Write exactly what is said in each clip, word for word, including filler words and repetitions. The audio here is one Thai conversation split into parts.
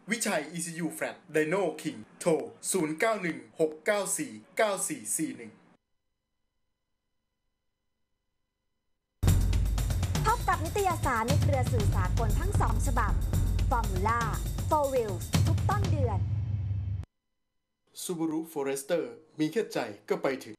วิชัย อี ซี ยู Flat Dino King โทร ศูนย์ เก้า หนึ่ง หก เก้า สี่ เก้า สี่ สี่ หนึ่งพบกับนิตยสารในเครือสื่อสากลทั้งสองฉบับ Formula โฟร์ Wheels ทุกต้นเดือน Subaru Forester มีแค่ใจก็ไปถึง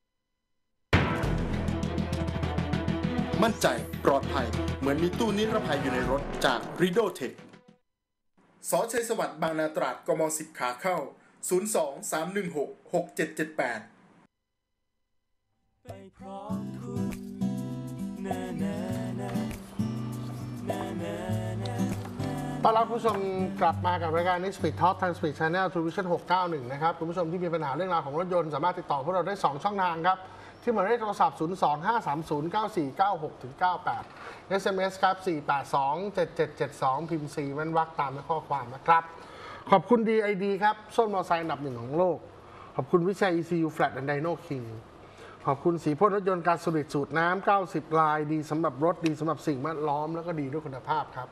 มั่นใจปลอดภัยเหมือนมีตู้นิรภัยอยู่ในรถจาก Rido Tech สอชัยสวัสดิ์บางนาตราดกม สิบ ขาเข้า ศูนย์ สอง สาม หนึ่ง หก หก เจ็ด เจ็ด แปดไปพร้อมคุณนะนะนะนะนะนะต้อนรับผู้ชมกลับมากับรายการ Speed Talk ทาง Speed Channel Television หกเก้าหนึ่งนะครับคุณผู้ชมที่มีปัญหาเรื่องราวของรถยนต์สามารถติดต่อพวกเราได้สองช่องทางครับที่หมายเลขโทรศัพท์ ศูนย์ สอง ห้า สาม ศูนย์ เก้า สี่ เก้า หก เก้า แปด เอส เอ็ม เอส ครับ สี่ แปด สอง เจ็ด เจ็ด เจ็ด สอง พิมพ์ สี่ เว้นวรรคตามด้วยข้อความนะครับขอบคุณ ดี ไอ ดี ครับส้นมอเตอร์ไซค์อันดับหนึ่งของโลกขอบคุณวิชัย อี ซี ยู Flat and Dino King ขอบคุณสีพ่นรถยนต์การสูบสูตรน้ำเก้าสิบลายดีสำหรับรถดีสำหรับสิ่งแวดล้อมแล้วก็ดีด้วยคุณภาพครับ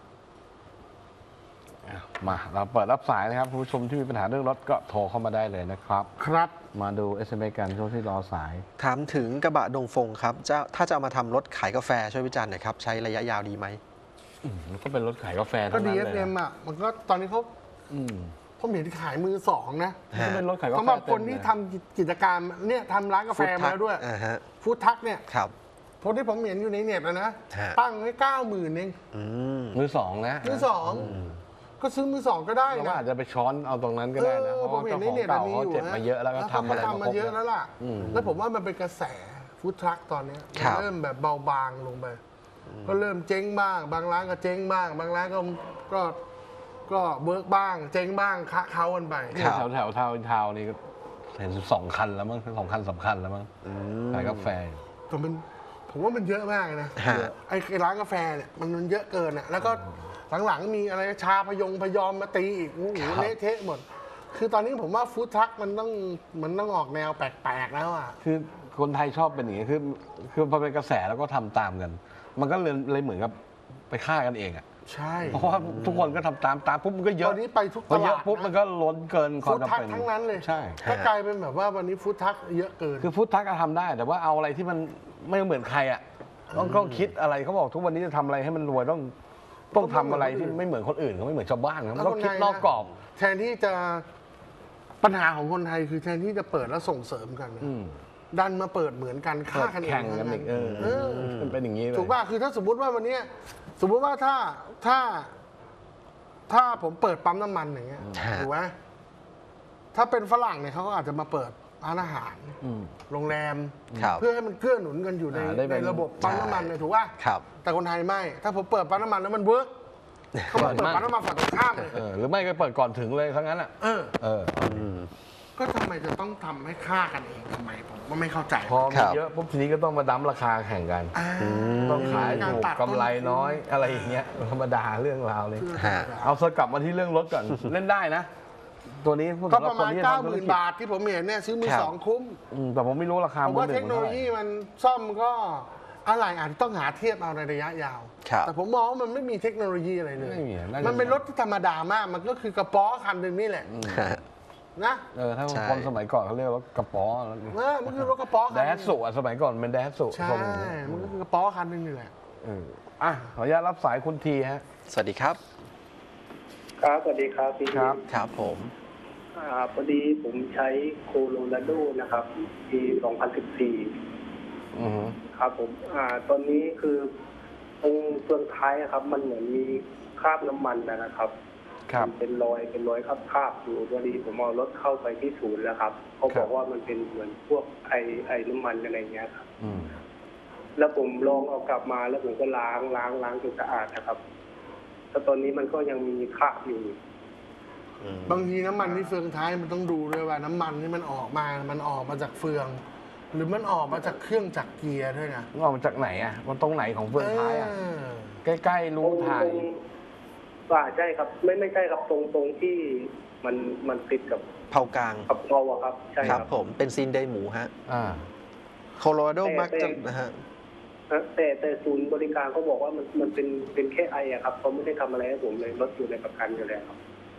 มาเราเปิดรับสายนะครับผู้ชมที่มีปัญหาเรื่องรถก็โทรเข้ามาได้เลยนะครับครับมาดู เอส เอ็ม เอส กันช่วงที่รอสายถามถึงกระบะดงฟงครับจะถ้าจะเอามาทำรถขายกาแฟช่วยวิจารณ์หน่อยครับใช้ระยะยาวดีไหมมันก็เป็นรถขายกาแฟก็ทั้งนั้นดีเลยเอฟ เอ็ม อ่ะมันก็ตอนนี้เขาผมเห็นที่ขายมือสองนะก็เป็นรถขายกาแฟสำหรับคนที่ทำกิจการเนี่ยทำร้านกาแฟมาแล้วด้วยฟู้ดทักเนี่ยครับเพราะที่ผมเห็นอยู่ในเน็ตนะนะตั้งไว้เก้าหมื่นเองมือสองนะมือสองก็ซื้อมือสองก็ได้นะอาจจะไปช้อนเอาตรงนั้นก็ได้นะเพราะว่าเจ้าของเก่าเขาเจ็บมาเยอะแล้วก็ทำอะไรมาเยอะแล้วล่ะแล้วผมว่ามันเป็นกระแสฟู้ดทรัคตอนนี้เริ่มแบบเบาบางลงไปก็เริ่มเจ๊งบ้างบางร้านก็เจ๊งบ้างบางร้านก็ก็ก็เบิร์กบ้างเจ๊งบ้างคะเขากันไปแถวแถวทาวน์ทาวน์นี่ก็เห็นสองคันแล้วมั้งสองคันสำคัญแล้วมั้งขายกาแฟแต่มันผมว่ามันเยอะมากนะไอ้ร้านกาแฟเนี่ยมันมันเยอะเกินอ่ะแล้วก็หลังๆมีอะไรชาพยงพยอมมาตีอีกโอ้โหเละเทะหมดคือตอนนี้ผมว่าฟู้ดทรัคมันต้องมันต้องออกแนวแปลกๆแล้วอ่ะคือคนไทยชอบเป็นอย่างนี้คือคือพอเป็นกระแสแล้วก็ทำตามกันมันก็เลยเลยเหมือนกับไปฆ่ากันเองอ่ะใช่เพราะว่าทุกคนก็ทำตามตามปุ๊บมันก็เยอะตอนนี้ไปทุกตลาดปุ๊บมันก็ล้นเกินความจำเป็นฟู้ดทรัคทั้งนั้นเลยใช่ก็กลายเป็นแบบว่าวันนี้ฟู้ดทรัคเยอะเกินคือฟู้ดทรัคก็ทำได้แต่ว่าเอาอะไรที่มันไม่เหมือนใครอ่ะต้องต้องคิดอะไรเขาบอกทุกวันนี้จะทำอะไรให้มันรวยต้องต้องทำอะไรที่ไม่เหมือนคนอื่นเขาไม่เหมือนชาวบ้านเขาต้องคิดนอกกรอบแทนที่จะปัญหาของคนไทยคือแทนที่จะเปิดแล้วส่งเสริมกันดันมาเปิดเหมือนกันฆ่ากันเองแข่งกันอีกเออเป็นอย่างนี้เลยถูกป่ะคือถ้าสมมติว่าวันนี้สมมติว่าถ้าถ้าถ้าผมเปิดปั๊มน้ำมันอย่างเงี้ยถูกไหมถ้าเป็นฝรั่งเนี่ยเขาก็อาจจะมาเปิดร้านอาหารโรงแรมเพื่อให้มันเกื้อหนุนกันอยู่ในในระบบปั๊มน้ำมันเนี่ยถูกป่ะแต่คนไทยไม่ถ้าผมเปิดปั๊มน้ำมันแล้วมันเวิร์กเขาเปิดปั๊มน้ำมันฝั่งตรงข้ามเลยหรือไม่ก็เปิดก่อนถึงเลยทั้งนั้นอ่ะเออเออก็ทำไมจะต้องทำให้ฆ่ากันเองทำไมผมก็ไม่เข้าใจพอมีเยอะปุ๊บทีนี้ก็ต้องมาดั้มราคาแข่งกันต้องขายถูกกำไรน้อยอะไรอย่างเงี้ยธรรมดาเรื่องราวเลยเอาสกลับมาที่เรื่องรถก่อนเล่นได้นะตัวนี้ก็ประมาณเก้าหมื่นบาทที่ผมเห็นเนี่ยซื้อมือสองคุ้มแต่ผมไม่รู้ราคาผมว่าเทคโนโลยีมันซ่อมก็อะไรอาจจะต้องหาเทียบเอาในระยะยาวแต่ผมมองว่ามันไม่มีเทคโนโลยีอะไรเลยมันเป็นรถที่ธรรมดามากมันก็คือกระป๋อคันหนึ่งนี่แหละนะเออถ้าคนสมัยก่อนเขาเรียกรถกระป๋อเออมันคือรถกระป๋อแดสสุอ่ะสมัยก่อนเป็นแดสสุใช่มันก็คือกระป๋อคันหนึ่งนี่แหละเอออ่ะขออนุญาตรับสายคุณทีฮะสวัสดีครับครับสวัสดีครับพี่ครับครับผมพอดีผมใช้โคโลราโดนะครับปีสองพันสิบสี่ครับผมอ่าตอนนี้คือตรงเฟืองท้ายครับมันเหมือนมีคราบน้ำมันนะครับเป็นรอยเป็นรอยคราบๆอยู่พอดีผมเอารถเข้าไปที่ศูนย์แล้วครับเขาบอกว่ามันเป็นเหมือนพวกไอไอน้ำมันอะไรเงี้ยครับแล้วผมลองเอากลับมาแล้วผมก็ล้างล้างล้างจนสะอาดนะครับแต่ตอนนี้มันก็ยังมีคราบอยู่บางทีน้ำมันที่เฟืองท้ายมันต้องดูด้วยว่าน้ำมันที่มันออกมามันออกมาจากเฟืองหรือมันออกมาจากเครื่องจักรเกียร์ด้วยนะออกมาจากไหนอ่ะมันตรงไหนของเฟืองท้ายอ่ะใกล้ๆรูถ่ายว่าใช่ครับไม่ไม่ใช่ครับตรงตรงที่มันมันติดกับเผากลางกับเผาอะครับใช่ครับผมเป็นซีนไดหมูฮะโคโลราโดมักจะนะฮะแต่แต่ศูนย์บริการเขาบอกว่ามันมันเป็นเป็นแค่ไออะครับเขาไม่ได้ทำอะไรให้ผมเลยรถอยู่ในประกันอยู่แล้วครับ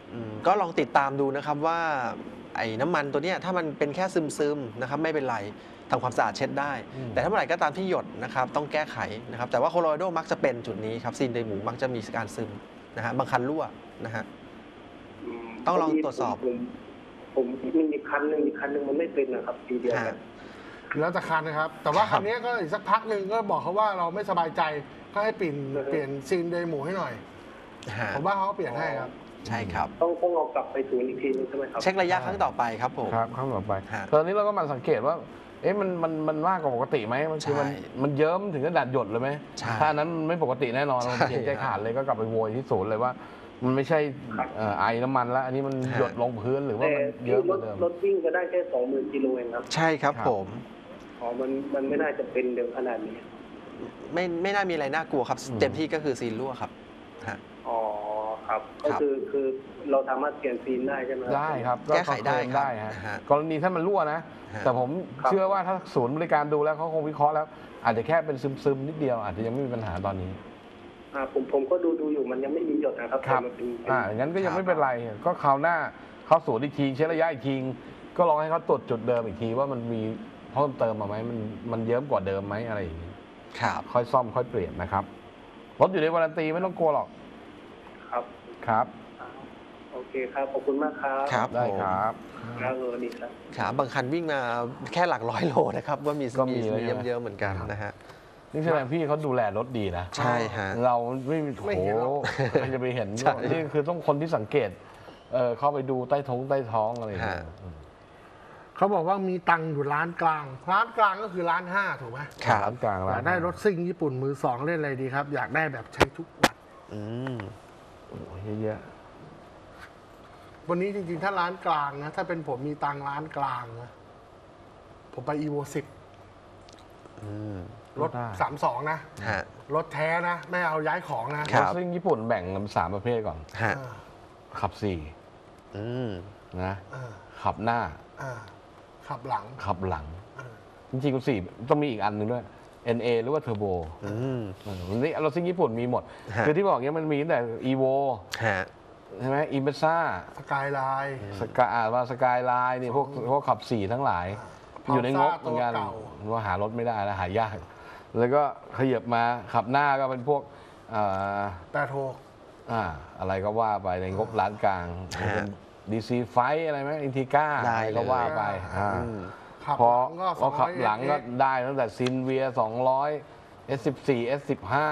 อืมก็ลองติดตามดูนะครับว่าไอ้น้ำมันตัวเนี้ยถ้ามันเป็นแค่ซึมๆนะครับไม่เป็นไรทำความสะอาดเช็ดได้ แต่ถ้าเมื่อไหร่ก็ตามที่หยดนะครับต้องแก้ไขนะครับแต่ว่าโคโลราโดมักจะเป็นจุดนี้ครับซีนไดหมูมักจะมีการซึมนะฮะบางคันรั่วนะฮะต้องลองตรวจสอบผมผมมีอีกคันหนึ่งอีกคันหนึ่งมันไม่เป็นนะครับทีเดียวกันแล้วแต่คันนะครับ แต่ว่าคันนี้ก็อีกสักพักหนึ่งก็บอกเขาว่าเราไม่สบายใจก็ให้เปลี่ยนเปลี่ยนซีนไดหมูให้หน่อยผมว่าเขาเปลี่ยนให้ครับใช่ครับต้องต้องเอากลับไปศูนย์อีกทีนึงใช่ไหมครับเช็คระยะครั้งต่อไปครับผมครับครั้งต่อไปตอนนี้เราก็มาสังเกตว่าเอ๊ะมันมันมันมากกว่าปกติไหมมันคือมันมันเยิ้มถึงขนาดหยดเลยไหมถ้านั้นไม่ปกติแน่นอนเราเปลี่ยนใจขาดเลยก็กลับไปโวยที่ศูนย์เลยว่ามันไม่ใช่ไอน้ำมันแล้วอันนี้มันหยดลงพื้นหรือว่ามันเยอะเหมือนเดิมรถวิ่งก็ได้แค่สองหมื่นกิโลเองครับใช่ครับผมอ๋อมันมันไม่น่าจะเป็นเร็วขนาดนี้ไม่ไม่น่ามีอะไรน่ากลัวครับเต็มที่ก็คือซีนรั่วครับอ๋อครับก็คือคือเราสามารถเปลี่ยนซีนได้ใช่ไหมได้ครับแก้ไขได้ได้ฮะกรณีถ้ามันรั่วนะแต่ผมเชื่อว่าถ้าศูนย์บริการดูแล้วเขาคงวิเคราะห์แล้วอาจจะแค่เป็นซึมๆนิดเดียวอาจจะยังไม่มีปัญหาตอนนี้อ่าผมผมก็ดูดูอยู่มันยังไม่มีหยดนะครับครับอ่าอย่างนั้นก็ยังไม่เป็นไรก็คราวหน้าเข้าศูนย์อีกทีเช็คระยะอีกทีก็ลองให้เขาตรวจจุดเดิมอีกทีว่ามันมีเพิ่มเติมมาไหมมันมันเยิ้มกว่าเดิมไหมอะไรอย่างนี้ครับค่อยซ่อมค่อยเปลี่ยนนะครับรถอยู่ในวารันตีไม่ต้องกลัวหรอกครับครับโอเคครับขอบคุณมากครับครับได้ครับครับสวัสดีครับครับบางคันวิ่งมาแค่หลักร้อยโลนะครับว่ามีมีเยอะๆเหมือนกันนะฮะนี่แสดงพี่เขาดูแลรถดีนะใช่ฮะเราไม่มีโถมันจะไปเห็นนี่คือต้องคนที่สังเกตเออเข้าไปดูใต้ท้องใต้ท้องอะไรอย่างเงี้ยเขาบอกว่ามีตังค์อยู่ร้านกลางร้านกลางก็คือร้านห้าถูกไหมครับร้านกลางอยากได้รถซิ่งญี่ปุ่นมือสองเล่นอะไรดีครับอยากได้แบบใช้ทุกวันอืมโอ้เยอะวันนี้จริงๆถ้าร้านกลางนะถ้าเป็นผมมีตังร้านกลางนะผมไปอีโวสิบรถสามสองนะรถแท้นะไม่เอาย้ายของนะรถซิ่งญี่ปุ่นแบ่งเป็นสามประเภทก่อนขับสี่นะขับหน้าขับหลังขับหลังจริงๆสี่ต้องมีอีกอันหนึ่งด้วย เอ็น เอ หรือว่าเทอร์โบนี่รถซิ่งญี่ปุ่นมีหมดคือที่บอกเนี้ยมันมีตั้งแต่อีโวใช่ไหมอิมเบซ่าสกายไลน์สกายว่าสกายไลน์นี่พวกพวกขับสี่ทั้งหลายอยู่ในงบเหมือนกันว่าหารถไม่ได้แล้วหายากแล้วก็ขยับมาขับหน้าก็เป็นพวกแต่โทอ่าอะไรก็ว่าไปในงบร้านกลางเป็นดีซีไฟอะไรไหมอินทิก้าอะไรก็ว่าไปพอพอขับหลังก็ได้ตั้งแต่ซินเวียสองร้อย เอส สิบสี่ เอส สิบห้า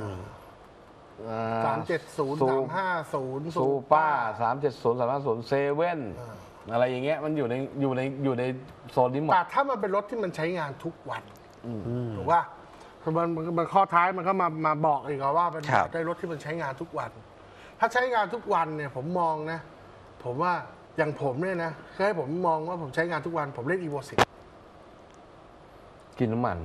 สามเจ็ดศูนย์สามห้าศูนย์ซูป้าสามเจ็ดศูนย์สามห้าศูนย์เซเว่นอะไรอย่างเงี้ยมันอยู่ในอยู่ในอยู่ในโซนนี้หมดแต่ถ้ามันเป็นรถที่มันใช้งานทุกวันถูกป่ะมันมันข้อท้ายมันก็มามาบอกอีกว่าเป็นได้รถที่มันใช้งานทุกวันถ้าใช้งานทุกวันเนี่ยผมมองนะผมว่าอย่างผมเนี่ยนะคือให้ผมมองว่าผมใช้งานทุกวันผมเล่นอีโวสิบกินน้ำมัน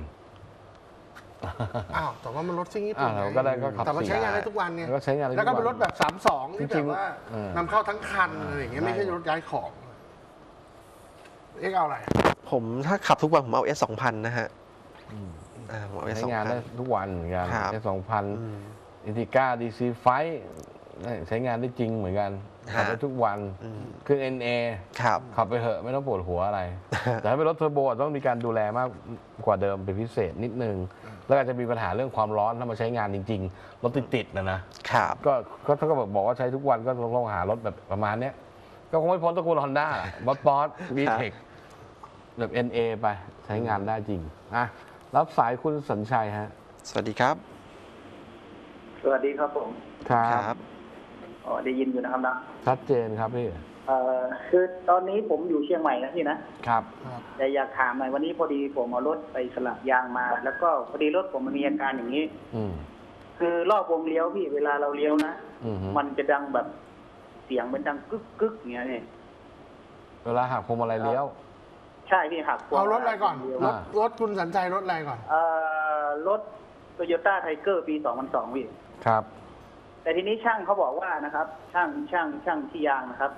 อ้าวแต่ว่ามันรถซิ่งญี่ปุ่นก็ได้ก็ขับแต่มันใช้งานได้ทุกวันเนี่ยก็ใช้งานแล้วก็เป็นรถแบบสามสองที่แบบว่านำเข้าทั้งคันอะไรอย่างเงี้ยไม่ใช่รถย้ายของเอ็กเอาอะไรผมถ้าขับทุกวันผมเอา เอส สองพัน นะฮะใช้งานได้ทุกวันเหมือนกัน เอส สองพัน อินทิก้า ดี ซี ไฟ ใช้งานได้จริงเหมือนกันขับได้ทุกวันเครื่อง เอ็น เอ ขับไปเถอะไม่ต้องปวดหัวอะไรแต่ถ้าเป็นรถเทอร์โบต้องมีการดูแลมากกว่าเดิมเป็นพิเศษนิดนึงแล้วอาจจะมีปัญหาเรื่องความร้อนถ้ามาใช้งานจริงๆรถติดๆนะนะก็ก็ถ้าก็บอกว่าใช้ทุกวันก็ต้องหารถแบบประมาณเนี้ยก็คงไม่พ้นตระกูลฮอนด้าบอสบอสวีเทคแบบ เอ็น เอ ไปใช้งานได้จริงอ่ะรับสายคุณสัญชัยฮะสวัสดีครับสวัสดีครับผมครับอ๋อได้ยินอยู่นะครับนะชัดเจนครับพี่เอ่อคือตอนนี้ผมอยู่เชียงใหม่นะพี่นะครับแต่อยากถามหน่อยวันนี้พอดีผมเอารถไปสลับยางมาแล้วก็พอดีรถผมมันมีอาการอย่างนี้คือรอบวงเลี้ยวพี่เวลาเราเลี้ยวนะมันจะดังแบบเสียงมันดังกึกกึกอย่างเงี้ยนี่เวลาหักพวงมาลัยเลี้ยวใช่พี่หักเอารถอะไรก่อนรถรถคุณสัญชัยรถอะไรก่อนเอ่อรถโตโยต้าไทเกอร์ปีสองพันสองพี่ครับแต่ทีนี้ช่างเขาบอกว่านะครับช่างช่างช่างที่ยางนะครับ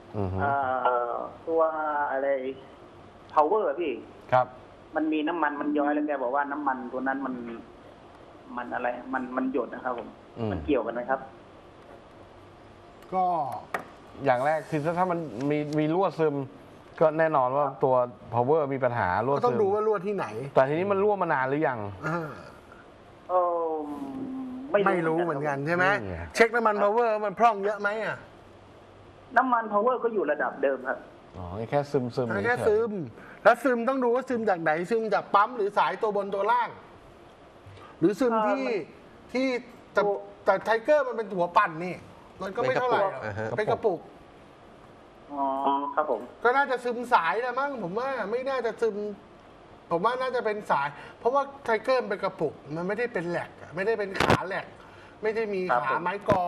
ตัวอะไร power พี่ครับมันมีน้ำมันมันย้อยแล้วแกบอกว่าน้ำมันตัวนั้นมันมันอะไรมันมันหยดนะครับผมมันเกี่ยวกันไหมครับก็อย่างแรกคือถ้ามันมีมีรั่วซึมก็แน่นอนว่าตัว power มีปัญหารั่วซึมก็ต้องดูว่ารั่วที่ไหนแต่ทีนี้มันรั่วมานานหรือยังเออไม่ไม่รู้เหมือนกันใช่ไหมนี่ไงเช็คน้ำมัน power มันพร่องเยอะไหมอ่ะน้ำมัน power ก็อยู่ระดับเดิมครับอ๋อแค่ซึมซึมแค่ซึม แล้วซึมต้องดูว่าซึมจากไหนซึมจากปั๊มหรือสายตัวบนตัวล่าง หรือซึมที่ที่แต่แต่ไทเกอร์มันเป็นหัวปั่นนี่ มันก็ไม่เท่าไหร่หรอกเป็นกระปุกอ๋อครับผมก็น่าจะซึมสายนะมั้งผมว่าไม่น่าจะซึม ผมว่าน่าจะเป็นสาย เพราะว่าไทเกอร์เป็นกระปุก มันไม่ได้เป็นแหลกอะไม่ได้เป็นขาแหลก ไม่ได้มีครับขาผมไม้กรอง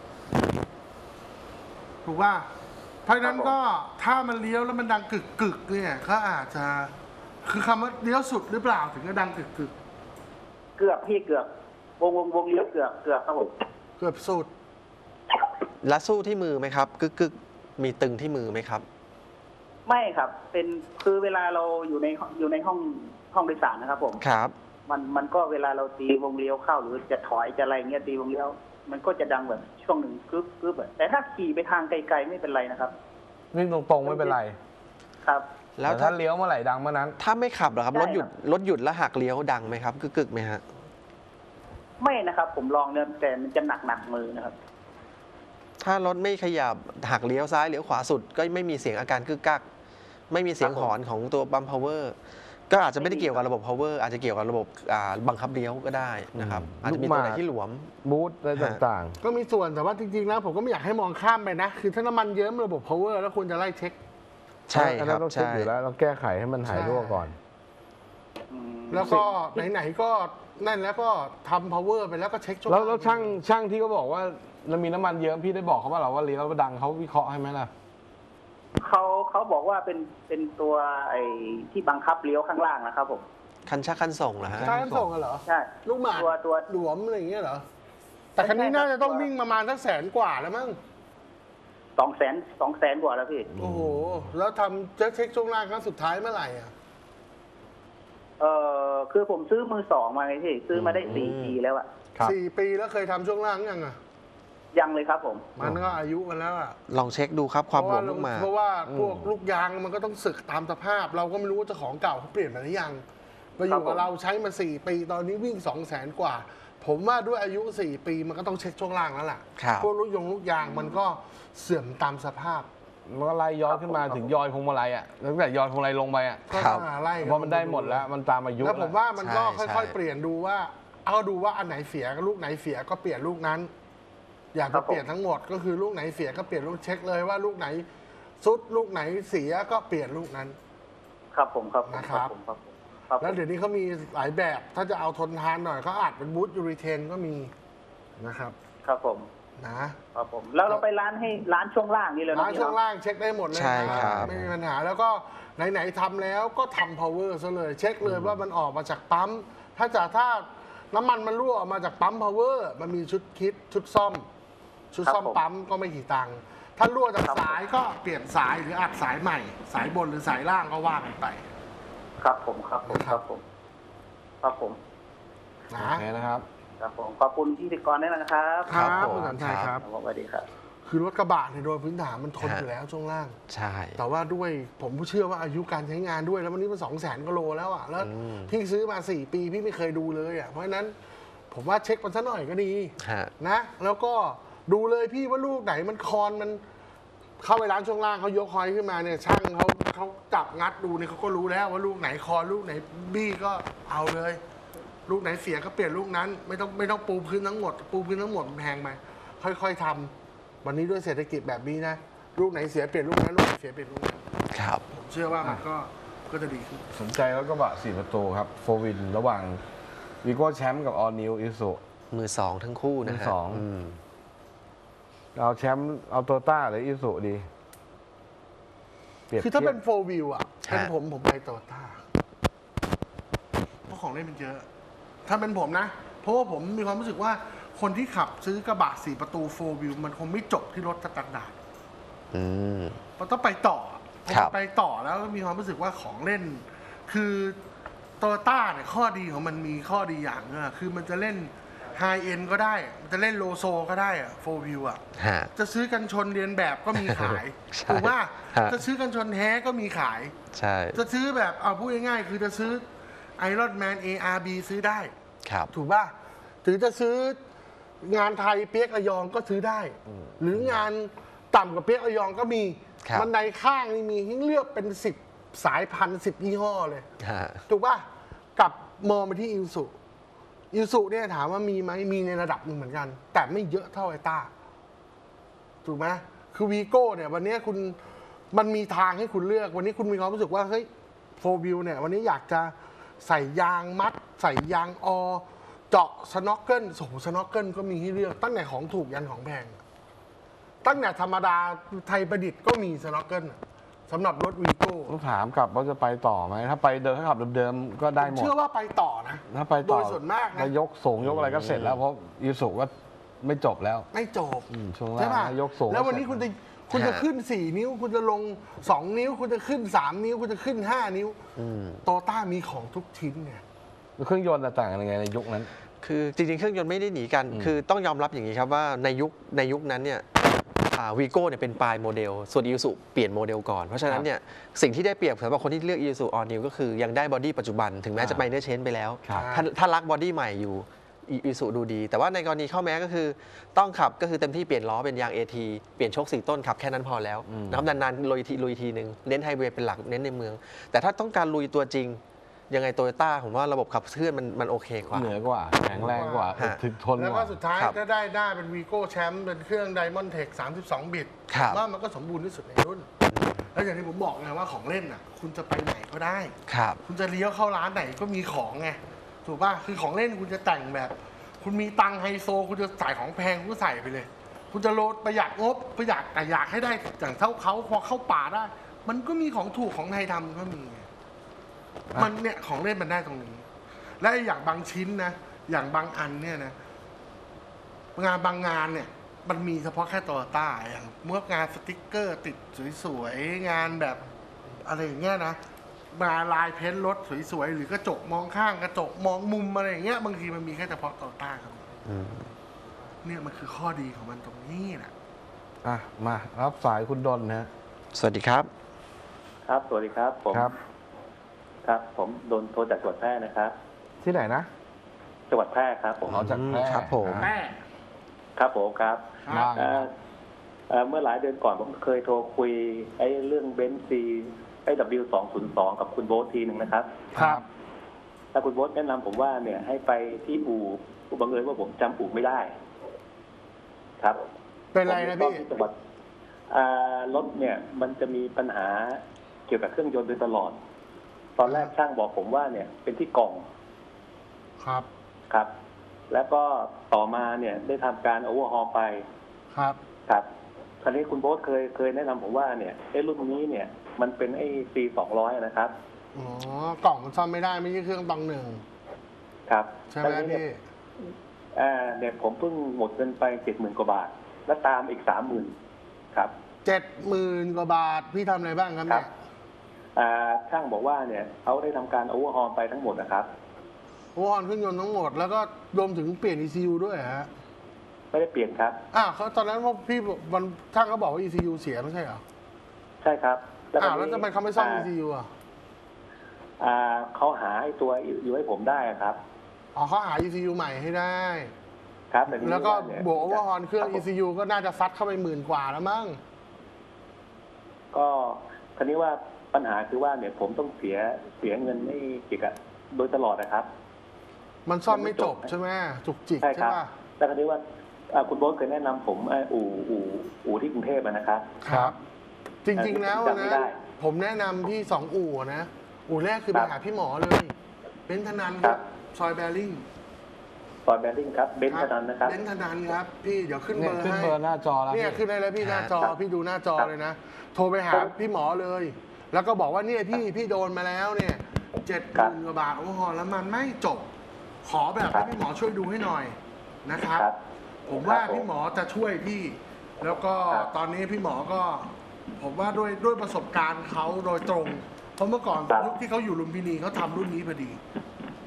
ถูกว่าเพราะฉะนั้นก็ถ้ามันเลี้ยวแล้วมันดังกึกกึกๆเนี่ยก็อาจจะคือคำว่าเลี้ยวสุดหรือเปล่าถึงจะดังกึกกึกเกือบพี่เกือบวงวงวงเลี้ยวเกือบเกือบครับผมๆเกือบสุดแล้วสู้ที่มือไหมครับ กึกกึกมีตึงที่มือไหมครับไม่ครับ เป็นคือเวลาเราอยู่ในอยู่ในห้องห้องโดยสารนะครับผมครับมันมันก็เวลาเราตีวงเลี้ยวเข้าหรือจะถอยจะอะไรเงี้ยตีวงเลี้ยว มันก็จะดังแบบช่วงหนึ่งกึ๊บกึ๊บแบบแต่ถ้าขี่ไปทางไกลๆไม่เป็นไรนะครับวิ่งตรงๆไม่เป็นไรครับแล้แล้ว วถ้าถ้าเลี้ยวเมื่อไหร่ดังเมื่อนั้นถ้าไม่ขับเหรอครับได้รถหยุดครับรถหยุดแล้วหักเลี้ยวดังไหมครับ กึกกึกไหมฮะไม่นะครับ ผมลองเนี่ยแต่มันจะหนักหนักๆมือนะครับถ้ารถไม่ขยับหักเลี้ยวซ้ายเลี้ยวขวาสุด ก็ไม่มีเสียงอาการกึกกัก ไม่มีเสียงครับผมหอนของตัวปั๊ม power ก็อาจจะไม่ได้เกี่ยวกับระบบ power อาจจะเกี่ยวกับระบบอ่าบังคับเลี้ยวก็ได้นะครับอืมอาจจะมีตัวไหนที่หลวมบูทอะไรต่างก็มีส่วนแต่ว่าจริงๆแล้วผมก็ไม่อยากให้มองข้ามไปนะ คือถ้าน้ำมันเยิ้มระบบ power แล้วควรจะไล่เช็คๆใช่อันคนั้รับนต้องเช็คใช่อยู่แล้วต้องแก้ไขให้มันหายรั่วก่อนอืมแล้วก็ไหนๆก็นั่นแล้วก็ทำ power ไปแล้วก็เช็คช่วงแล้วแล้วช่างช่างที่เขาบอกว่ามันมีน้ำมันเยิ้มพี่ได้บอกเขาว่าเราว่าเลี้ยวดังเขาวิเคราะห์ให้ไหมล่ะเขาเขาบอกว่าเป็นเป็นตัวไอ้ที่บังคับเลี้ยวข้างล่างนะครับผมคันชักคันส่งเหรอฮะใช่คันส่งอะเหรอใช่ลูกหมากตัวตัวหลวมอะไรอย่างเงี้ยเหรอ แต่คันนี้น่าจะต้องวิ่งประมาณสักแสนกว่าแล้วมั้งสองแสนสองแสนกว่าแล้วพี่โอ้โห แล้วทำจะเช็คช่วงล่างครั้งสุดท้ายเมื่อไหร่อ่ะเออคือผมซื้อมือสองมาไงพี่ซื้อมาได้สี่ปีแล้วอะครับสี่ปีแล้วเคยทำช่วงล่างยังอ่ะยังเลยครับผมมันก็อายุกันแล้วอ่ะลองเช็คดูครับความหลวมลูกหมากเพราะว่าพวกลูกยางมันก็ต้องสึกตามสภาพ เราก็ไม่รู้ว่าเจ้าของเก่าเขาเปลี่ยนมาหรือยังมาอยู่กับเราใช้มาสี่ปีตอนนี้วิ่งสองแสนกว่า ผมว่าด้วยอายุสี่ปีมันก็ต้องเช็คช่วงล่างแล้วล่ะครับพวกลูกยงลูกยางมันก็เสื่อมตามสภาพมันก็ไล่ย้อนขึ้นมาถึงยอยพวงมาลัยอ่ะตั้งแต่ยอยพวงมาลัยลงไปอ่ะก็ครับมาไล่กัเพราะมันได้หมดแล้วมันตามอายุแล้วผมว่ามันก็ใช่ค่อยใช่ๆ เปลี่ยนดูว่า เอาดูว่าอันไหนเสียลูกไหนเสียก็เปลี่ยนลูกนั้น อยากจะเปลี่ยนทั้งหมดก็คือลูกไหนเสียก็เปลี่ยนลูกเช็คเลยว่าลูกไหนซุดลูกไหนเสียก็เปลี่ยนลูกนั้นครับผมครับผมนะครับผมครับผมครับผมแล้วเดี๋ยวนี้เขามีหลายแบบ ถ้าจะเอาทนทานหน่อยเขาอาจเป็นบูทยูริเทนก็มีนะครับครับผมนะครับผม แล้วเราไปร้านให้ร้านช่วงล่างนี่เลยร้านช่วงล่างเช็คได้หมดเลยใช่นะครับ ไม่มีปัญหาแล้วก็ไหนๆทำแล้วก็ทำ power ซะเลย เช็คเลยว่ามันออกมาจากปั๊ม ถ้าจะถ้าน้ำมันมันรั่วออกมาจากปั๊ม power มันมีชุดคิดชุดซ่อม ชุดซ่อมปั๊มก็ไม่กี่ตังค์ถ้ารั่วจากสายก็เปลี่ยนสายหรืออัดสายใหม่ สายบนหรือสายล่างก็ว่ากันไปครับผมครับผมครับผม ครับผมนะโอเคนะครับครับผมขอบคุณพิธีกรด้วยนะครับครับครับผมคุณสันชัยครับสวัสดีครับคือรถกระบะเนี่ยโดยพื้นฐานมันทนฮะอยู่แล้วช่วงล่างใช่แต่ว่าด้วยผมเชื่อว่าอายุการใช้งานด้วยแล้ววันนี้มันสองแสนกิโลแล้วอ่ะแล้วอืมพี่ซื้อมาสี่ปีพี่ไม่เคยดูเลยอ่ะเพราะฉะนั้นผมว่าเช็คมันซะหน่อยก็ดีฮะนะ แล้วก็ดูเลยพี่ว่าลูกไหนมันคอนมันเข้าไปร้านช่วงล่างเขายกคอยขึ้นมาเนี่ยช่างเขาเขาจับงัดดูเนี่ยเขาก็รู้แล้วว่าลูกไหนคอนลูกไหนบี้ก็เอาเลย ลูกไหนเสียก็เปลี่ยนลูกนั้น ไม่ต้องไม่ต้องปูพื้นทั้งหมด ปูพื้นทั้งหมดมันแพงไปค่อยๆทำวันนี้ด้วยเศรษฐกิจแบบนี้นะลูกไหนเสียเปลี่ยนลูกนั้นลูกไหนเสียเปลี่ยนลูกนั้นครับผมเชื่อว่ามันก็ก็จะดีขึ้นสนใจรถกระบะสี่ประตูครับโฟวินระหว่างวีโก้แชมป์กับออนิวอิสุมือสองทั้งคู่นะมืฮะอสองมเอาแชมป์เอาโตต้าหรืออิสุดีเปรียบคือถ้าเป็นทียบโฟวิวอ่ะเป็นผมผมไปโตต้าเพราะของเล่นมันเยอะ ถ้าเป็นผมนะ เพราะว่าผมมีความรู้สึกว่าคนที่ขับซื้อกระบะสี่ประตูโฟวิวมันคงไม่จบที่รถสแตนดาร์ดอืมมันต้องไปต่อพอครับไปต่อแล้วมีความรู้สึกว่าของเล่น คือโตโยต้าเนี่ยข้อดีของมันมีข้อดีอย่างนึงอะคือมันจะเล่นไฮเอ็นก็ได้จะเล่นโลโซก็ได้อะโฟวิวอะจะซื้อกันชนเรียนแบบก็มีขายถูกว่าจะซื้อกันชนแท้ก็มีขายใช่จะซื้อแบบเอาพูดง่ายๆคือจะซื้อไอรอนแมน เอ อาร์ บี ซื้อได้ถูกป่ะถึงจะซื้องานไทยเปียกระยองก็ซื้อได้หรืองานต่ำกว่าเปียกระยองก็มีบันไดข้างนี่มีให้เลือกเป็นสิบสายพันธุ์สิบยี่ห้อเลยถูกป่ะกับมองไปที่อิลสุอิลสุเนี่ยถามว่ามีไหมมีในระดับหนึ่งเหมือนกันแต่ไม่เยอะเท่าไอต้าถูกไหมคือวีโก้เนี่ยวันนี้คุณมันมีทางให้คุณเลือกวันนี้คุณมีความรู้สึกว่าเฮ้ยโฟวิวเนี่ยวันนี้อยากจะใส่ยางมัดใส่ยางอเจาะสน็อกเกิลโอ้โหสน็อกเกิลก็มีให้เลือกตั้งแต่ของถูกยันของแพงตั้งแต่ธรรมดาไทยประดิษฐ์ก็มีสน็อกเกิลสำหรับรถวีโก้ต้องถามกลับว่าจะไปต่อไหมถ้าไปเดินถ้าขับเดิมๆก็ได้หมดเชื่อว่าไปต่อนะถ้าไปต่อโดยส่วนมากนะยกสูงยกอะไรก็เสร็จแล้วเพราะยูสุก็ไม่จบแล้วไม่จบช่วงแรกยกสูงแล้ววันนี้คุณจะคุณจะขึ้นสี่นิ้วคุณจะลงสองนิ้วคุณจะขึ้นสามนิ้วคุณจะขึ้นห้านิ้วโตต้ามีของทุกชิ้นเนี่ยเครื่องยนต์ต่างกันยังไงในยุคนั้นคือจริงๆเครื่องยนต์ไม่ได้หนีกันคือต้องยอมรับอย่างนี้ครับว่าในยุคในยุคนั้นเนี่ยวีโก้เนี่ยเป็นปลายโมเดลส่วนอีซูซูเปลี่ยนโมเดลก่อนเพราะฉะนั้นเนี่ยสิ่งที่ได้เปรียบสำหรับคนที่เลือกอีซูซูออนิวก็คือยังได้บอดี้ปัจจุบันถึงแม้จะไปเนอร์เชนไปแล้วถ้าถ้ารักบอดี้ใหม่อยู่อีซูซูดูดีแต่ว่าในกรณีเข้าแม้ก็คือต้องขับก็คือเต็มที่เปลี่ยนล้อเป็นยาง เอ ที เปลี่ยนโชคสี่ต้นขับแค่นั้นพอแล้วนะครับนานๆลุยทีลุยทีหนึ่งเน้นไฮเวย์เป็นหลักเน้นในเมืองแต่ถ้าต้องการลุยตัวจริงยังไงโตโยต้าผมว่าระบบขับเคลื่อนมันมันโอเคกว่าเหนือกว่าแข็งแรงกว่าถึกทนกว่าแล้วก็สุดท้ายก็ได้ได้เป็นวีโก้แชมป์เป็นเครื่อง Diamond Tech สามสิบสอง บิตว่ามันก็สมบูรณ์ที่สุดในรุ่นแล้วอย่างที่ผมบอกไงว่าของเล่นอ่ะคุณจะไปไหนก็ได้คุณจะเลี้ยวเข้าร้านไหนก็มีของไงถูกป่ะคือของเล่นคุณจะแต่งแบบคุณมีตังไฮโซคุณจะใส่ของแพงคุณก็ใส่ไปเลยคุณจะโลดประหยัดงบประหยัดแต่อยากให้ได้อย่างเท่าเขาพอเข้าป่าได้มันก็มีของถูกของไทยทำก็มีมันเนี่ยของเล่นมันได้ตรงนี้และอย่างบางชิ้นนะอย่างบางอันเนี่ยนะงานบางงานเนี่ยมันมีเฉพาะแค่โตโยต้าอย่างเมื่องานสติ๊กเกอร์ติดสวยๆงานแบบอะไรอย่างเงี้ยนะมาลายเพ้นรถสวยๆหรือกระจกมองข้างกระจกมองมุมอะไรอย่างเงี้ยบางทีมันมีแค่เฉพาะโตโยต้าครับเนี่ยมันคือข้อดีของมันตรงนี้แหละอ่ะมารับสายคุณดนนะสวัสดีครับครับสวัสดีครับผมครับครับผมโดนโทรจากจังหวัดแพร่นะครับที่ไหนนะจังหวัดแพร่ครับผมเอาจากแพร่ครับผมแพร่ครับผมครับเมื่อหลายเดือนก่อนผมเคยโทรคุยไอ้เรื่องเบนซ์ซีไอ้ ดับเบิลยู สองศูนย์สอง กับคุณโบ๊ททีหนึ่งนะครับครับแล้วคุณโบ๊ทแนะนำผมว่าเนี่ยให้ไปที่อู่บังเอิญว่าผมจำอู่ไม่ได้ครับเป็นไรนะพี่จังหวัดรถเนี่ยมันจะมีปัญหาเกี่ยวกับเครื่องยนต์โดยตลอดตอนแรกช่างบอกผมว่าเนี่ยเป็นที่กล่องครับครับแล้วก็ต่อมาเนี่ยได้ทำการโอเวอร์ฮอลไปครับครับคราวนี้คุณโบ๊ทเคยเคยแนะนำผมว่าเนี่ยไอ้รุ่นนี้เนี่ยมันเป็นไอ้ ซี สองร้อย นะครับอ๋อกล่องมันซ่อมไม่ได้ไม่ใช่เครื่องตองหนึ่งครับใช่ไหมพี่อ่าเนี่ยผมเพิ่งหมดเงินไปเจ็ดหมื่นกว่าบาทแล้วตามอีกสามหมื่นครับเจ็ดหมื่นกว่าบาทพี่ทำอะไรบ้างครับเนี่ยช่างบอกว่าเนี่ยเขาได้ทำการโอเวอร์ฮอลไปทั้งหมดนะครับโอเวอร์ฮอลเครื่องยนต์ทั้งหมดแล้วก็รวมถึงเปลี่ยน อี ซี ยู ด้วยฮะไม่ได้เปลี่ยนครับอ่าเขาตอนนั้นว่าพี่มันช่างเขาบอกว่า อี ซี ยู เสียไม่ใช่เหรอใช่ครับอ่าแล้วทำไมเขาไม่ซ่อม อี ซี ยู อ่ะอ่าเขาหาไอ้ตัวอยู่ให้ผมได้ครับอ๋อเขาหา อี ซี ยู ใหม่ให้ได้ครับแล้วก็บวกโอเวอร์ฮอลเครื่อง อี ซี ยู ก็น่าจะซัดเข้าไปหมื่นกว่าแล้วมั้งก็คราวนี้ว่าปัญหาคือว่าเนี่ยผมต้องเสียเสียเงินให้เกี่ยวกับโดยตลอดนะครับมันซ่อมไม่จบใช่ไหมจุกจิกใช่ป่ะแต่คราวนี้ว่าคุณโบ๊ทเคยแนะนำผมอู่อู่อู่ที่กรุงเทพนะครับครับจริงๆแล้วนะผมแนะนำที่สองอู่นะอู่แรกคือไปหาพี่หมอเลยเบนซ์ธนันครับซอยแบริ่งซอยแบริ่งครับเบนซ์ธนันนะครับเบนซ์ธนันครับพี่เดี๋ยวขึ้นเบอร์ให้ขึ้นเบอร์หน้าจอแล้วเนี่ยขึ้นได้แล้วพี่หน้าจอพี่ดูหน้าจอเลยนะโทรไปหาพี่หมอเลยแล้วก็บอกว่าเนี่ยพี่พี่โดนมาแล้วเนี่ยเจ็ดหมื่นกว่าบาทโอ้โหแล้วมันไม่จบขอแบบให้พี่หมอช่วยดูให้หน่อยนะครับผมว่าพี่หมอจะช่วยพี่แล้วก็ตอนนี้พี่หมอก็ผมว่าด้วยด้วยประสบการณ์เขาโดยตรงเพราะเมื่อก่อนยุคที่เขาอยู่ลุมพินีเขาทำรุ่นนี้พอดี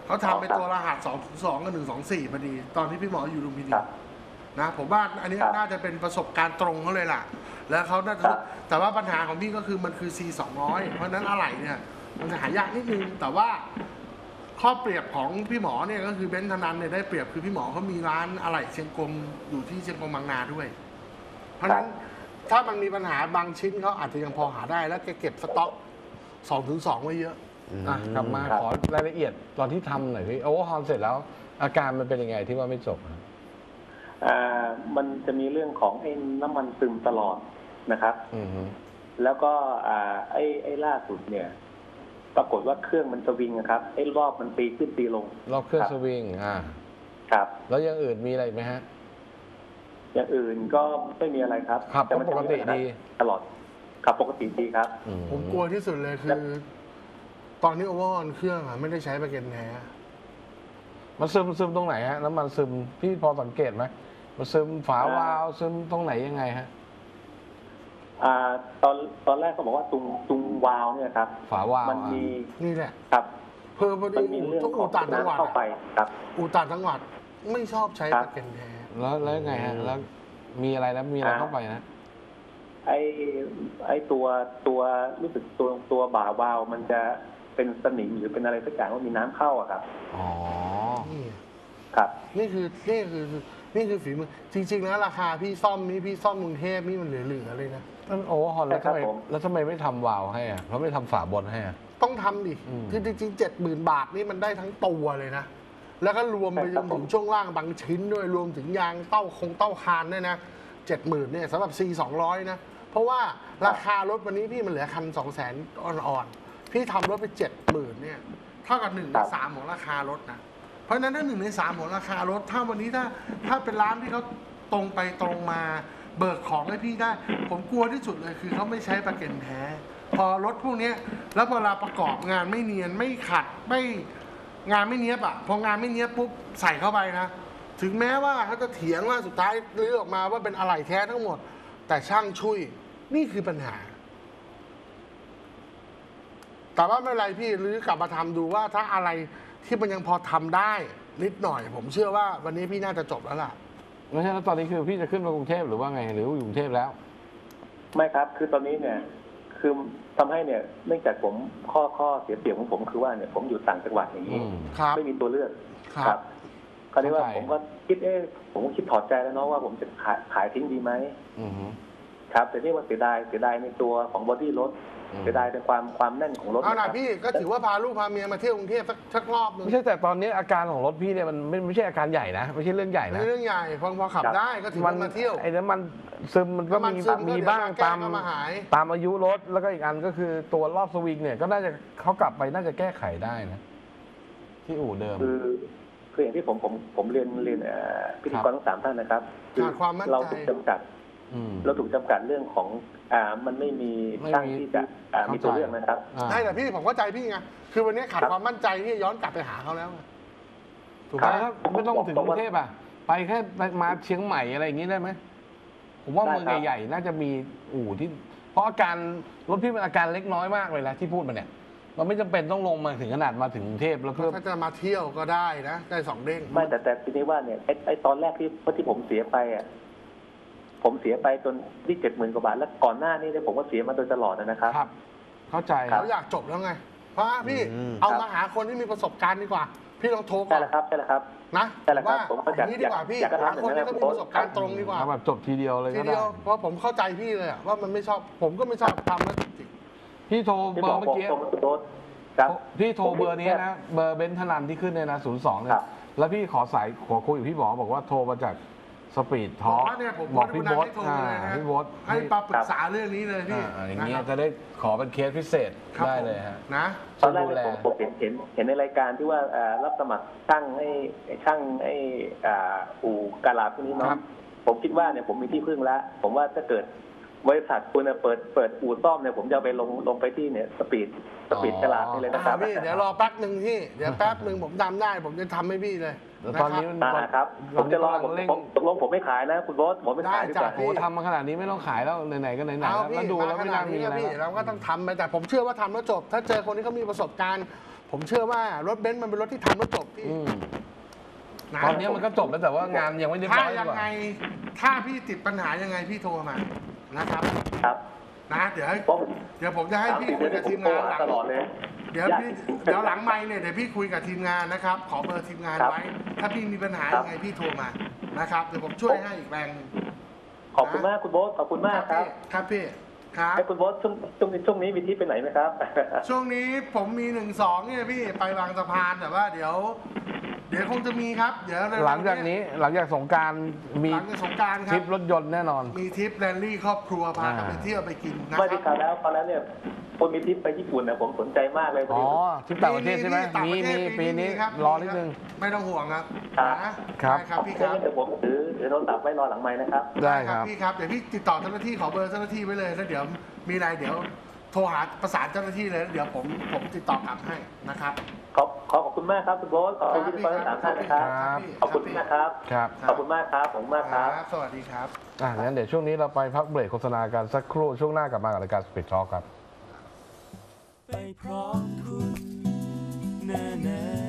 เขาทำเป็นตัวรหัสสองสองกับหนึ่งสองสี่พอดีตอนที่พี่หมออยู่ลุมพินีนะผมว่าอันนี้น่าจะเป็นประสบการณ์ตรงเขาเลยล่ะแล้วเขาน่าจะแต่ว่าปัญหาของพี่ก็คือมันคือ ซี สองร้อย เพราะนั้นอะไหล่เนี่ยมันจะหายากนิดนึงแต่ว่าข้อเปรียบของพี่หมอเนี่ยก็คือเบนซ์ธนันเนี่ยได้เปรียบคือพี่หมอเขามีร้านอะไหล่เชียงกงอยู่ที่เชียงกงบางนาด้วย เพราะฉะนั้นถ้ามันมีปัญหาบางชิ้นเขาอาจจะยังพอหาได้แล้วแกเก็บสต็อกสองถึงสองไว้เยอะอ่ะกลับมาขอรายละเอียดตอนที่ทำหน่อยพี่โอเวอร์ฮอลเสร็จแล้วอาการมันเป็นยังไงที่ว่าไม่จบอ่ามันจะมีเรื่องของไอ้น้ำมันซึมตลอดนะครับแล้วก็อ่าไอ้ไอ้ล่าสุดเนี่ยปรากฏว่าเครื่องมันสวิงนะครับไอ้รอบมันตีขึ้นตีลงรอบเครื่องสวิงอ่าครับแล้วอย่างอื่นมีอะไรไหมฮะอย่างอื่นก็ไม่มีอะไรครับขับปกติดีตลอดขับปกติดีครับผมกลัวที่สุดเลยคือตอนนี้โอเวอร์ฮอลเครื่องไม่ได้ใช้ประกันแท้มันซึมซึมตรงไหนฮะน้ำมันซึมพี่พอสังเกตไหมมันซึมฝาวาล์วซึมตรงไหนยังไงฮะอ่าตอนตอนแรกเขาบอกว่าตรงตรงวาล์วเนี่ยครับฝาวาล์วมันมีนี่แหละครับเพิ่มพอดีทุกอู่ต่างจังหวัดเข้าไปครับอู่ต่างจังหวัดไม่ชอบใช้ประกันแท้แล้วแล้วไงฮะแล้วมีอะไรแล้วมีอะไรเข้าไปนะไอไอตัวตัวรู้สึกตัวตัวบ่าวาล์วมันจะเป็นสนิมหรือเป็นอะไรสักอย่างว่ามีน้ำเข้าอะครับอ๋อครับนี่คือนี่คือนี่คือฝีมือจริงๆแล้วราคาพี่ซ่อมนี่พี่ซ่อมกรุงเทพนี่มันเหลือๆเลยนะนั่นโอ้ฮอนแล้วทำไมแล้วทำไมไม่ทำวาล์วให้อ่ะเพราะไม่ทำฝาบนให้อ่ะต้องทำดิคือจริงๆเจ็ดหมื่นบาทนี่มันได้ทั้งตัวเลยนะแล้วก็รวมไปจนถึงช่วงล่างบางชิ้นด้วยรวมถึงยางเต้าคงเต้าคานด้วยนะเจ็ดหมื่นเนี่ยสำหรับ ซี สองร้อย นะเพราะว่าราคารถวันนี้พี่มันเหลือคันสองแสนอ่อนๆพี่ทำรถไปเจ็ดหมื่นเนี่ยเท่ากับหนึ่งในสามของราคารถนะเพราะฉะนั้นถ้าหนึ่งในสามของราคารถถ้าวันนี้ถ้าถ้าเป็นร้านที่เขาตรงไปตรงมาเบิกของให้พี่ได้ผมกลัวที่สุดเลยคือเขาไม่ใช้ประกันแท้พอรถพวกนี้แล้วเวลาประกอบงานไม่เนียนไม่ขัดไม่งานไม่เนี้ยบอะพองานไม่เนี้ยบปุ๊บใส่เข้าไปนะถึงแม้ว่าเขาจะเถียงว่าสุดท้ายลื้อออกมาว่าเป็นอะไหล่แท้ทั้งหมดแต่ช่างช่วยนี่คือปัญหาแต่ว่าไม่เป็นไรพี่ลื้อกลับมาทำดูว่าถ้าอะไรที่มันยังพอทำได้นิดหน่อยผมเชื่อว่าวันนี้พี่น่าจะจบแล้วล่ะไม่ใช่แล้วตอนนี้คือพี่จะขึ้นมากรุงเทพหรือว่าไงหรืออยู่กรุงเทพแล้วไม่ครับคือตอนนี้เนี่ยคือทำให้เนี่ยเนื่องจากผมข้อข้อเสียเปรียบของผมคือว่าเนี่ยผมอยู่ต่างจังหวัดอย่างนี้ไม่มีตัวเลือกครับคราวนี้ว่าผมก็คิดเอ๊ะผมก็คิดถอดใจแล้วเนาะว่าผมจะขายขายทิ้งดีไหมครับแต่นี่ว่าเสียดายเสียดายในตัวของบอดี้รถเสียดายในความความแน่นของรถเอาหน่ะพี่ก็ถือว่าพาลูกพาเมียมาเที่ยวกรุงเทพสักสักรอบนึงไม่ใช่แต่ตอนนี้อาการของรถพี่เนี่ยมันไม่ไม่ใช่อาการใหญ่นะไม่ใช่เรื่องใหญ่นะไม่เรื่องใหญ่พอพอขับได้ก็ถือว่ามาเที่ยวไอ้นั้นมันซึมมันก็มีมีบ้างตามตามอายุรถแล้วก็อีกอันก็คือตัวรอบสวิงเนี่ยก็น่าจะเขากลับไปน่าจะแก้ไขได้นะที่อู่เดิมคือคืออย่างที่ผมผมผมเรียนเรียนพิธีกรทั้งสามท่านนะครับคือเราถูกจำกัดเราถูกจำกัดเรื่องของอ่ามันไม่มีช่างที่จะมีตัวเลือกนะครับใช่แต่พี่ผมเข้าใจพี่ไงคือวันนี้ขาดความมั่นใจที่ย้อนกลับไปหาเขาแล้วถูกไหมครับไม่ต้องถึงกรุงเทพอ่ะไปแค่มาเชียงใหม่อะไรอย่างนี้ได้ไหมผมว่าเมืองใหญ่ๆน่าจะมีอู่ที่เพราะอาการรถพี่เป็นอาการเล็กน้อยมากเลยนะที่พูดมาเนี่ยมันไม่จำเป็นต้องลงมาถึงขนาดมาถึงกรุงเทพแล้วเพื่อถ้าจะมาเที่ยวก็ได้นะได้สองเด้งไม่แต่แต่ทีนี้ว่าเนี่ยไอ้ไอ้ตอนแรกที่ที่ผมเสียไปอ่ะผมเสียไปจนที่เจ็ดหมื่นกว่าบาทแล้วก่อนหน้านี้เนี่ยผมก็เสียมาโดยตลอดนะครับครับเข้าใจเขาอยากจบแล้วไงเพราะพี่เอามาหาคนที่มีประสบการณ์ดีกว่าพี่ลองโทรก่อนใช่แล้วครับใช่แล้วครับนะใช่แล้วครับผมก็อยากนี้ดีกว่าพี่หาคนที่เขามีประสบการณ์ตรงดีกว่าแบบจบทีเดียวเลยทีเดียวเพราะผมเข้าใจพี่เลยว่ามันไม่ชอบผมก็ไม่ชอบทำแล้วจริงพี่โทรเบอร์เมื่อกี้พี่โทรเบอร์นี้นะเบอร์เบนซ์ธนันที่ขึ้นเนี่ยนะศูนย์สองเนี่ยแล้วพี่ขอสายขอคุยกับพี่หมอบอกว่าโทรมาจากสปีดท็อปบอกพี่โบ๊ทพี่โบ๊ทให้ปปรึกษาเรื่องนี้เลยพี่อย่างเงี้ยจะได้ขอเป็นเคสพิเศษได้เลยฮะนะตอนแรกผมผมเห็นเห็นเห็นในรายการที่ว่ารับสมัครช่างให้ช่างให้อู่กาลาพวกนี้เนาะผมคิดว่าเนี่ยผมมีที่พึ่งแล้วผมว่าถ้าเกิดบริษัทคุณเปิดเปิดอู่ซ่อมเนี่ยผมจะไปลงลงไปที่เนี่ยสปีดสปีดกาลานี่เลยนะครับพี่เดี๋ยวรอแป๊บหนึ่งพี่เดี๋ยวแป๊บหนึ่งผมทำได้ผมจะทำให้พี่เลยตอนนี้นะครับผมจะรอผมตกลงผมไม่ขายนะคุณโบ๊ทผมไม่ขายดีกว่าโอ้ทำมาขนาดนี้ไม่ต้องขายแล้วไหนๆก็ไหนๆแล้วดูแล้วไม่น่ามีแล้วเราก็ต้องทำไปแต่ผมเชื่อว่าทำแล้วจบถ้าเจอคนที่เขามีประสบการณ์ผมเชื่อว่ารถเบนซ์มันเป็นรถที่ทำแล้วจบพี่นะตอนนี้มันก็จบแล้วแต่ว่างานยังไม่เรียบร้ถ้าอยยังไงถ้าพี่ติดปัญหายังไงพี่โทรมานะครับครับนะเดี๋ยวให้ผมเดี๋ยวผมจะให้พี่คุยกับทีมงานหลังตลอดเลยเดี๋ยวพี่เดี๋ยวหลังไมค์เนี่ยเดี๋ยวพี่คุยกับทีมงานนะครับ ขอเบอร์ทีมงานไว้ ถ้าพี่มีปัญหายังไงพี่โทรมานะครับเดี๋ยวผมช่วยให้อีกแรงหนึ่งขอบคุณมากคุณโบ๊ทขอบคุณมากครับครับพี่ครับให้คุณโบ๊ทช่วงช่วงนี้ช่วงนี้มีที่ไปไหนไหมครับช่วงนี้ผมมีหนึ่งสองเนี่ยพี่ไปบางสะพานแต่ว่าเดี๋ยว เดี๋ยวคงจะมีครับ เดี๋ยวหลังจากนี้หลังจากสงกรารมีหลังจากสงกรานต์คทรัริบปรถยนต์แน่นอนมีทริปแรลลี่ครอบครัวพากันไปอ่าเที่ยวไปกินนะคไม่รัได้ข่าวแล้วตอนนั้นเนี่ยคนมีทริปไปญี่ปุ่นนะผมสนใจมากเลยอ๋อทริปต่างประเทศใช่ไหมต่างมีประเทมีศปีนี้ครับรอนิดนึงไม่ต้องห่วงครับครับครับได้ครับพี่คเดี๋รับยวผมถือถือโทรศัพท์ไว้รอหลังไม้นะครับได้ครับพี่ครับเดี๋ยวพี่ติดต่อเจ้าหน้าที่ขอเบอร์เจ้าหน้าที่ไว้เลยแล้วเดี๋ยวมีอะไรเดี๋ยวโทรหาประสานเจ้าหน้าที่เลยแล้วเดี๋ยวผมผมติดต่อกลับให้นะครับขอบขอขอบคุณมากครับคุณโบ๊ทขอบคุณที่ฟังทั้งสามท่านนะครับครับขอบคุณมากครับครับขอบคุณมากครับผมมากครับสวัสดีครับอ่ะงั้นเดี๋ยวช่วงนี้เราไปพักเบรกโฆษณากันสักครู่ช่วงหน้ากลับมากับรายการ Speed Talk ครับไปพร้อมคุณแน่